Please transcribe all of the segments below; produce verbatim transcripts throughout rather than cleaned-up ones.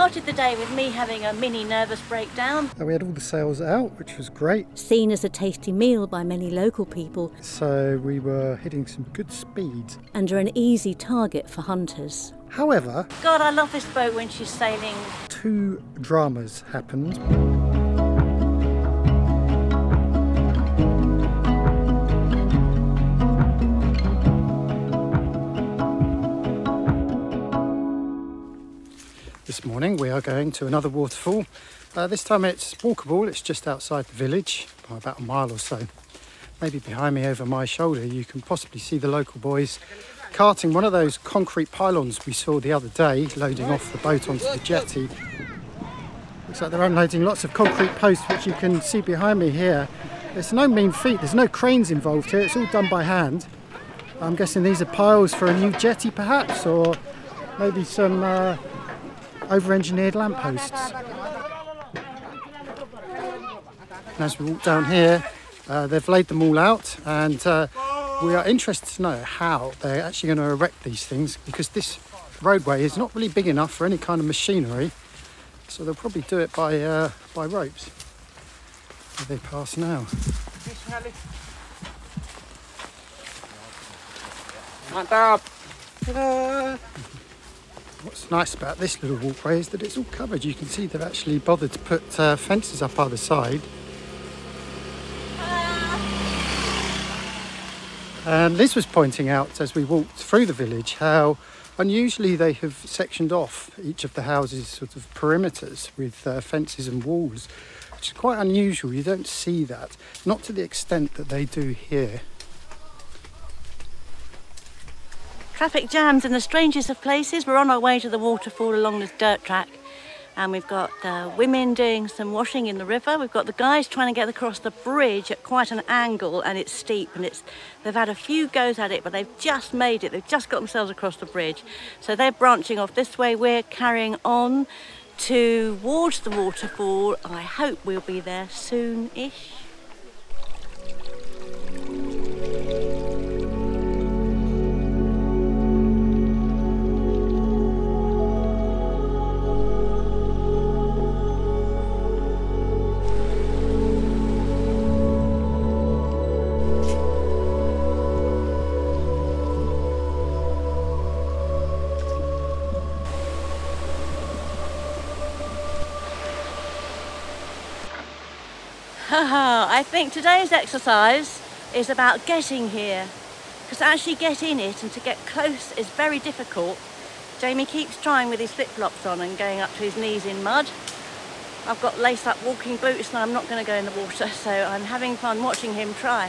started the day with me having a mini nervous breakdown. We had all the sails out, which was great. Seen as a tasty meal by many local people. So we were hitting some good speeds. And are an easy target for hunters. However... God, I love this boat when she's sailing. Two dramas happened. This morning we are going to another waterfall. Uh, this time it's walkable, it's just outside the village by about a mile or so. Maybe behind me over my shoulder you can possibly see the local boys carting one of those concrete pylons we saw the other day, loading off the boat onto the jetty. Looks like they're unloading lots of concrete posts, which you can see behind me here. It's no mean feat, there's no cranes involved here, it's all done by hand. I'm guessing these are piles for a new jetty perhaps, or maybe some uh, over-engineered lampposts. And as we walk down here, uh, they've laid them all out, and uh, we are interested to know how they're actually going to erect these things, because this roadway is not really big enough for any kind of machinery, so they'll probably do it by uh, by ropes. Where they pass now. Ta-da! What's nice about this little walkway is that it's all covered. You can see they've actually bothered to put uh, fences up either side. And Liz was pointing out as we walked through the village how unusually they have sectioned off each of the houses' sort of perimeters with uh, fences and walls, which is quite unusual. You don't see that, not to the extent that they do here. Traffic jams in the strangest of places. We're on our way to the waterfall along this dirt track, and we've got uh, women doing some washing in the river. We've got the guys trying to get across the bridge at quite an angle, and it's steep, and it's they've had a few goes at it, but they've just made it. They've just got themselves across the bridge. So they're branching off this way. We're carrying on towards the waterfall. I hope we'll be there soon-ish. I think today's exercise is about getting here, because to actually get in it and to get close is very difficult. Jamie keeps trying with his flip-flops on and going up to his knees in mud. I've got lace-up walking boots and I'm not going to go in the water, so I'm having fun watching him try.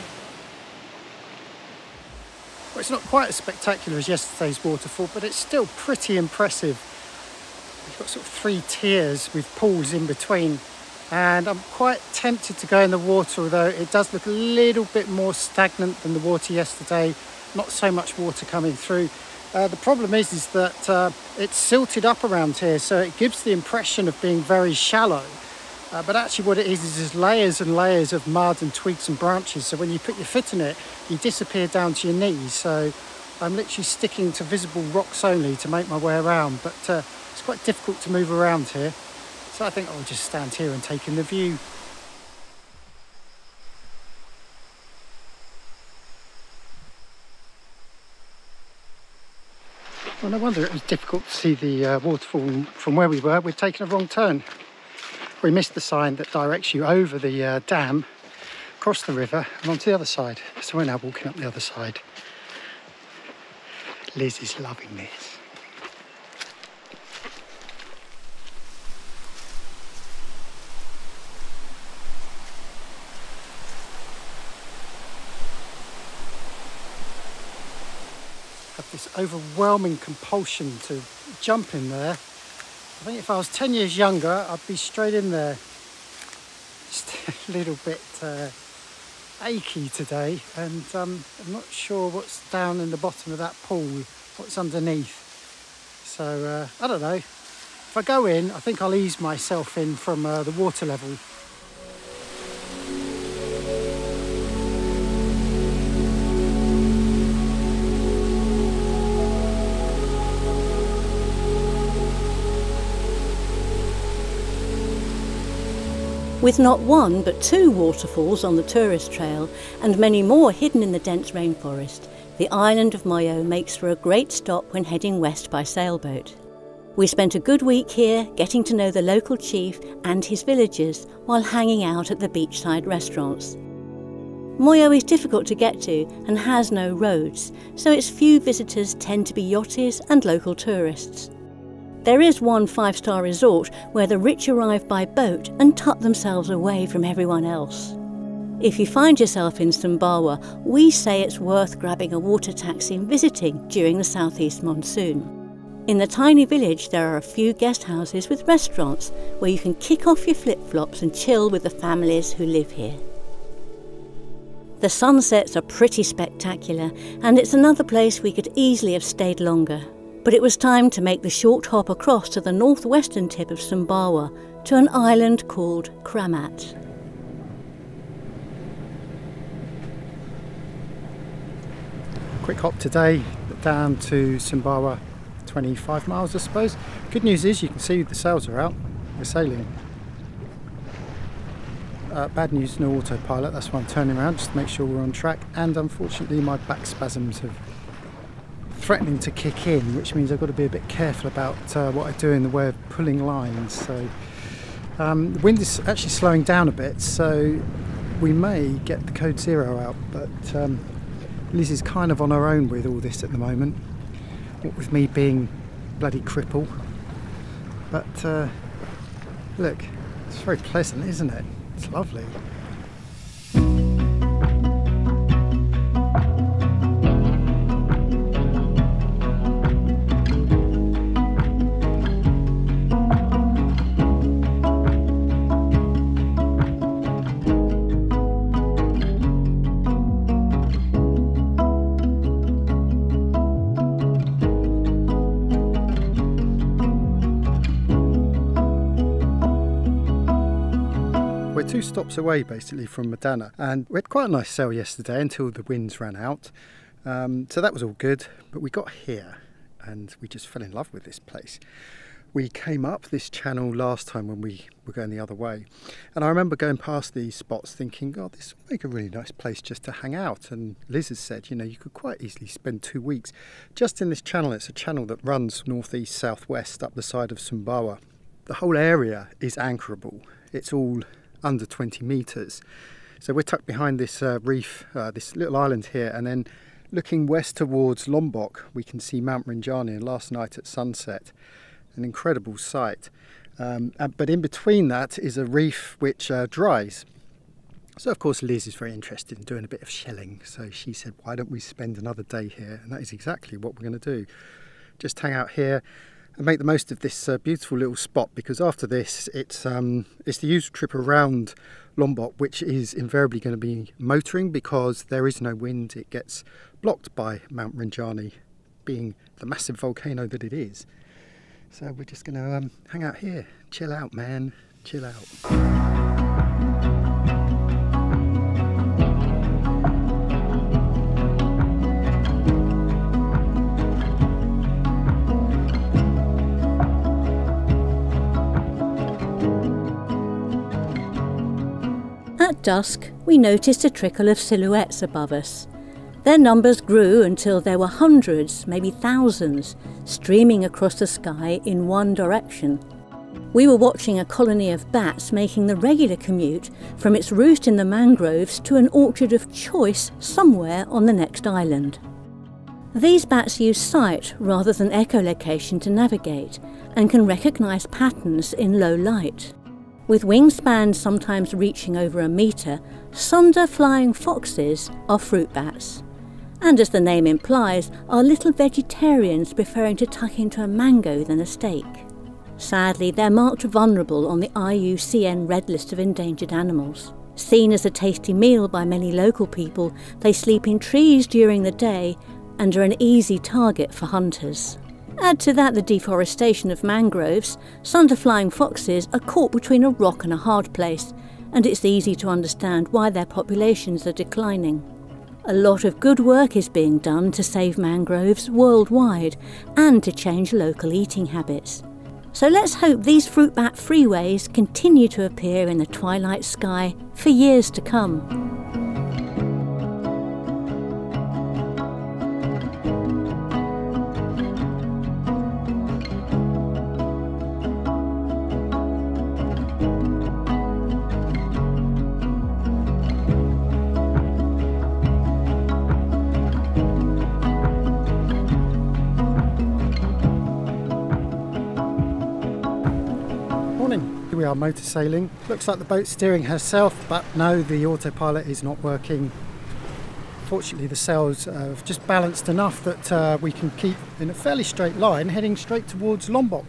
Well, it's not quite as spectacular as yesterday's waterfall, but it's still pretty impressive. You've got sort of three tiers with pools in between. And I'm quite tempted to go in the water, although it does look a little bit more stagnant than the water yesterday. Not so much water coming through. Uh, the problem is, is that uh, it's silted up around here, so it gives the impression of being very shallow. Uh, but actually what it is, is there's layers and layers of mud and twigs and branches. So when you put your foot in it, you disappear down to your knees. So I'm literally sticking to visible rocks only to make my way around. But uh, it's quite difficult to move around here. So I think I'll just stand here and take in the view. Well, no wonder it was difficult to see the uh, waterfall from where we were. We'd taken a wrong turn. We missed the sign that directs you over the uh, dam, across the river and onto the other side. So we're now walking up the other side. Liz is loving this. Have this overwhelming compulsion to jump in there. I think if I was ten years younger, I'd be straight in there. Just a little bit uh, achy today, and um, I'm not sure what's down in the bottom of that pool, what's underneath. So uh, I don't know. If I go in, I think I'll ease myself in from uh, the water level. With not one but two waterfalls on the tourist trail and many more hidden in the dense rainforest, the island of Moyo makes for a great stop when heading west by sailboat. We spent a good week here getting to know the local chief and his villagers while hanging out at the beachside restaurants. Moyo is difficult to get to and has no roads, so its few visitors tend to be yachties and local tourists. There is one five-star resort where the rich arrive by boat and tuck themselves away from everyone else. If you find yourself in Sumbawa, we say it's worth grabbing a water taxi and visiting during the southeast monsoon. In the tiny village there are a few guest houses with restaurants where you can kick off your flip-flops and chill with the families who live here. The sunsets are pretty spectacular, and it's another place we could easily have stayed longer. But it was time to make the short hop across to the northwestern tip of Sumbawa to an island called Kramat. Quick hop today down to Sumbawa, twenty-five miles I suppose. Good news is you can see the sails are out, we're sailing. Uh, bad news, no autopilot, that's why I'm turning around just to make sure we're on track, and unfortunately my back spasms have threatening to kick in, which means I've got to be a bit careful about uh, what I do in the way of pulling lines. So um, the wind is actually slowing down a bit, so we may get the code zero out, but um, Liz is kind of on her own with all this at the moment, what with me being bloody cripple. But uh, look, it's very pleasant, isn't it? It's lovely. We're two stops away basically from Madana, and we had quite a nice sail yesterday until the winds ran out, um, so that was all good. But we got here and we just fell in love with this place. We came up this channel last time when we were going the other way, and I remember going past these spots thinking, God, this would make a really nice place just to hang out. And Liz has said, you know, you could quite easily spend two weeks just in this channel. It's a channel that runs northeast southwest up the side of Sumbawa. The whole area is anchorable. It's all under twenty metres. So we're tucked behind this uh, reef, uh, this little island here, and then looking west towards Lombok we can see Mount Rinjani, and last night at sunset, an incredible sight. Um, but in between that is a reef which uh, dries. So of course Liz is very interested in doing a bit of shelling, so she said, why don't we spend another day here? And that is exactly what we're going to do. Just hang out here and make the most of this uh, beautiful little spot, because after this it's um, it's the usual trip around Lombok, which is invariably going to be motoring because there is no wind. It gets blocked by Mount Rinjani, being the massive volcano that it is. So we're just going to um, hang out here, chill out, man, chill out. At dusk, we noticed a trickle of silhouettes above us. Their numbers grew until there were hundreds, maybe thousands, streaming across the sky in one direction. We were watching a colony of bats making the regular commute from its roost in the mangroves to an orchard of choice somewhere on the next island. These bats use sight rather than echolocation to navigate and can recognise patterns in low light. With wingspans sometimes reaching over a metre, Sunda flying foxes are fruit bats. And as the name implies, are little vegetarians preferring to tuck into a mango than a steak. Sadly, they're marked vulnerable on the I U C N Red List of Endangered Animals. Seen as a tasty meal by many local people, they sleep in trees during the day and are an easy target for hunters. Add to that the deforestation of mangroves, Sunda flying foxes are caught between a rock and a hard place, and it's easy to understand why their populations are declining. A lot of good work is being done to save mangroves worldwide and to change local eating habits. So let's hope these fruit bat freeways continue to appear in the twilight sky for years to come. Here we are motor sailing. Looks like the boat's steering herself, but no, the autopilot is not working. Fortunately, the sails uh, have just balanced enough that uh, we can keep in a fairly straight line heading straight towards Lombok.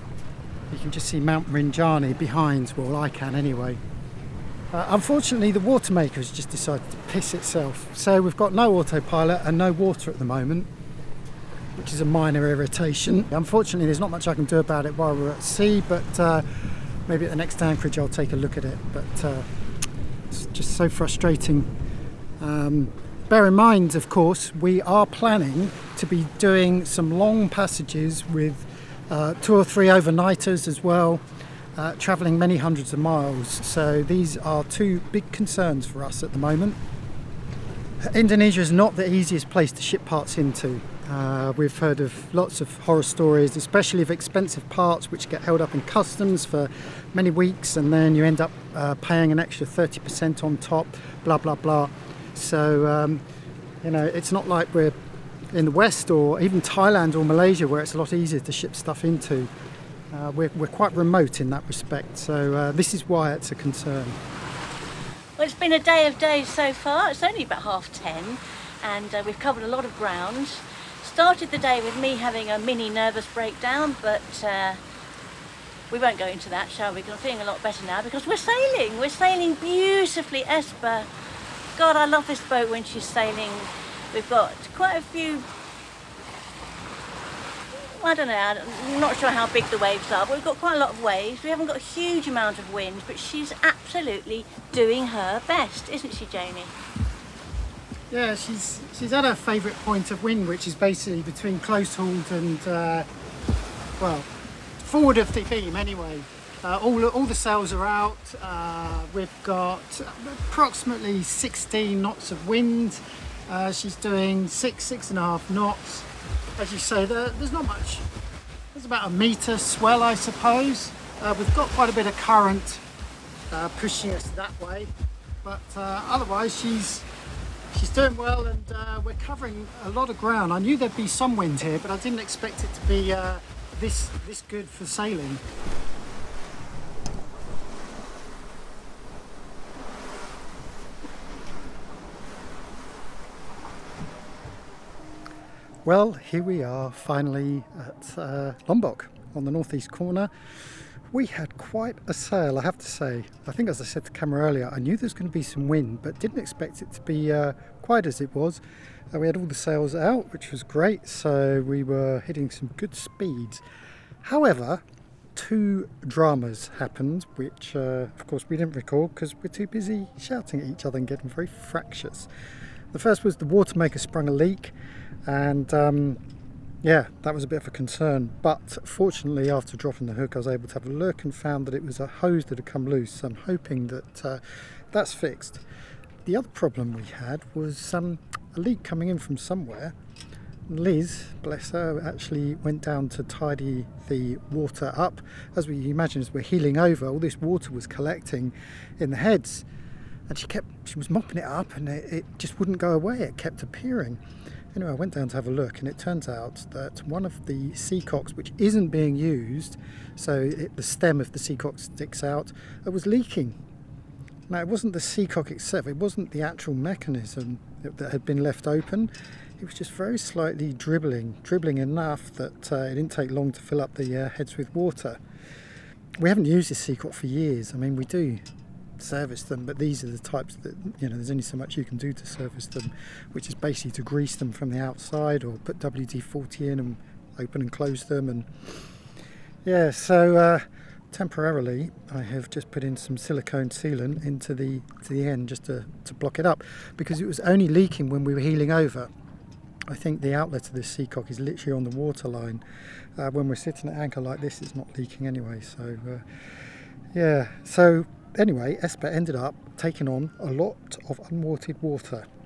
You can just see Mount Rinjani behind, well I can anyway. Uh, unfortunately, the watermaker has just decided to piss itself, so we've got no autopilot and no water at the moment, which is a minor irritation. Unfortunately, there's not much I can do about it while we're at sea, but uh, maybe at the next anchorage I'll take a look at it. But uh, it's just so frustrating. Um, bear in mind, of course, we are planning to be doing some long passages with uh, two or three overnighters as well, uh, travelling many hundreds of miles. So these are two big concerns for us at the moment. Indonesia is not the easiest place to ship parts into. Uh, we've heard of lots of horror stories, especially of expensive parts which get held up in customs for many weeks, and then you end up uh, paying an extra thirty percent on top, blah blah blah. So um, you know, it's not like we're in the West or even Thailand or Malaysia where it's a lot easier to ship stuff into. Uh, we're, we're quite remote in that respect, so uh, this is why it's a concern. Well, it's been a day of days so far. It's only about half ten, and uh, we've covered a lot of ground. Started the day with me having a mini nervous breakdown, but uh, we won't go into that, shall we? Because I'm feeling a lot better now because we're sailing. We're sailing beautifully, Esper. God, I love this boat when she's sailing. We've got quite a few, I don't know, I'm not sure how big the waves are, but we've got quite a lot of waves. We haven't got a huge amount of wind, but she's absolutely doing her best, isn't she, Jamie? Yeah, she's she's at her favourite point of wind, which is basically between close hauled and uh, well, forward of the beam anyway. Uh, all all the sails are out. Uh, we've got approximately sixteen knots of wind. Uh, she's doing six six and a half knots. As you say, there, there's not much. There's about a metre swell, I suppose. Uh, we've got quite a bit of current uh, pushing us that way, but uh, otherwise she's. She's doing well, and uh, we're covering a lot of ground. I knew there'd be some wind here, but I didn't expect it to be uh, this this good for sailing. Well, here we are finally at uh, Lombok on the northeast corner. We had quite a sail, I have to say. I think, as I said to the camera earlier, I knew there was going to be some wind, but didn't expect it to be uh, quite as it was. Uh, we had all the sails out, which was great, so we were hitting some good speeds. However, two dramas happened, which uh, of course we didn't record because we're too busy shouting at each other and getting very fractious. The first was the watermaker sprung a leak, and um, yeah, that was a bit of a concern, but fortunately after dropping the hook I was able to have a look and found that it was a hose that had come loose, so I'm hoping that uh, that's fixed. The other problem we had was um, a leak coming in from somewhere. Liz, bless her, actually went down to tidy the water up. As we imagine, as we're heeling over, all this water was collecting in the heads, and she kept, she was mopping it up and it, it just wouldn't go away, it kept appearing. Anyway, I went down to have a look, and it turns out that one of the seacocks, which isn't being used, so it, the stem of the seacock sticks out, it was leaking. Now, it wasn't the seacock itself, it wasn't the actual mechanism that, that had been left open. It was just very slightly dribbling, dribbling enough that uh, it didn't take long to fill up the uh, heads with water. We haven't used this seacock for years. I mean, we do service them, but these are the types that, you know, there's only so much you can do to service them, which is basically to grease them from the outside or put W D forty in and open and close them. And yeah, so uh, temporarily I have just put in some silicone sealant into the to the end just to, to block it up, because it was only leaking when we were heeling over. I think the outlet of this seacock is literally on the waterline. Uh, when we're sitting at anchor like this, it's not leaking anyway. So uh, yeah, so anyway, S B A T ended up taking on a lot of unwanted water.